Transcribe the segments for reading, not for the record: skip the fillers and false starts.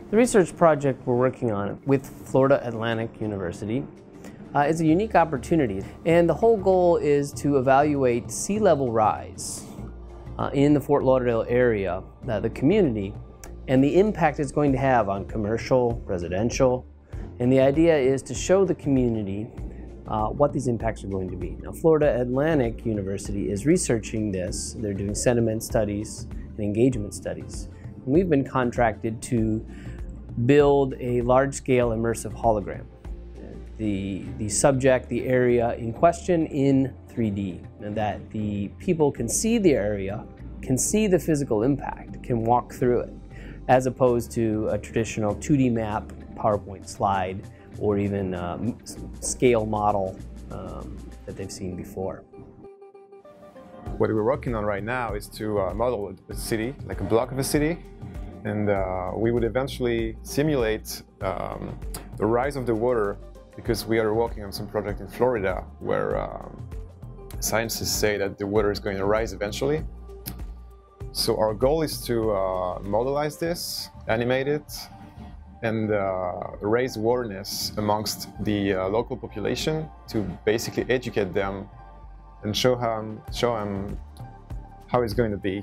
The research project we're working on with Florida Atlantic University is a unique opportunity, and the whole goal is to evaluate sea level rise in the Fort Lauderdale area, the community, and the impact it's going to have on commercial, residential, and the idea is to show the community what these impacts are going to be. Now, Florida Atlantic University is researching this. They're doing sentiment studies and engagement studies. And we've been contracted to build a large-scale immersive hologram. The subject, the area in question in 3D, and that the people can see the area, can see the physical impact, can walk through it, as opposed to a traditional 2D map, PowerPoint slide, or even scale model that they've seen before. What we're working on right now is to model a city, like a block of a city, and we would eventually simulate the rise of the water, because we are working on some project in Florida where scientists say that the water is going to rise eventually. So our goal is to modelize this, animate it, and raise awareness amongst the local population to basically educate them and show them how it's going to be.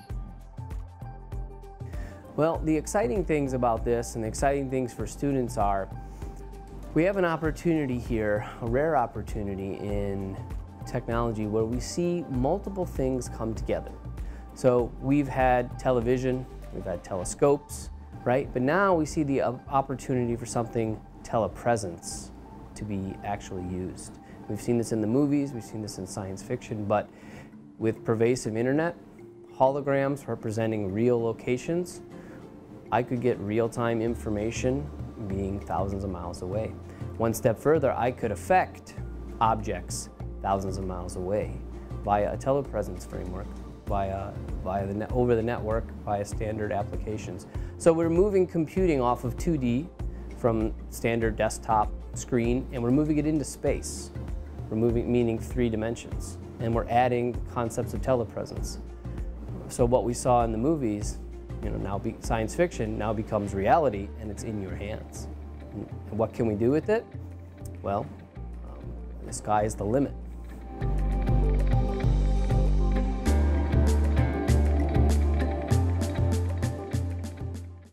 Well, the exciting things about this and the exciting things for students are we have an opportunity here, a rare opportunity in technology where we see multiple things come together. So we've had television, we've had telescopes, right? But now we see the opportunity for something telepresence to be actually used. We've seen this in the movies, we've seen this in science fiction, but with pervasive internet, holograms representing real locations, I could get real-time information being thousands of miles away. One step further, I could affect objects thousands of miles away via a telepresence framework, over the network, via standard applications. So we're moving computing off of 2D from standard desktop screen, and we're moving it into space. We're moving, meaning 3 dimensions, and we're adding concepts of telepresence. So what we saw in the movies, now science fiction now becomes reality, and it's in your hands. And what can we do with it? Well, the sky is the limit.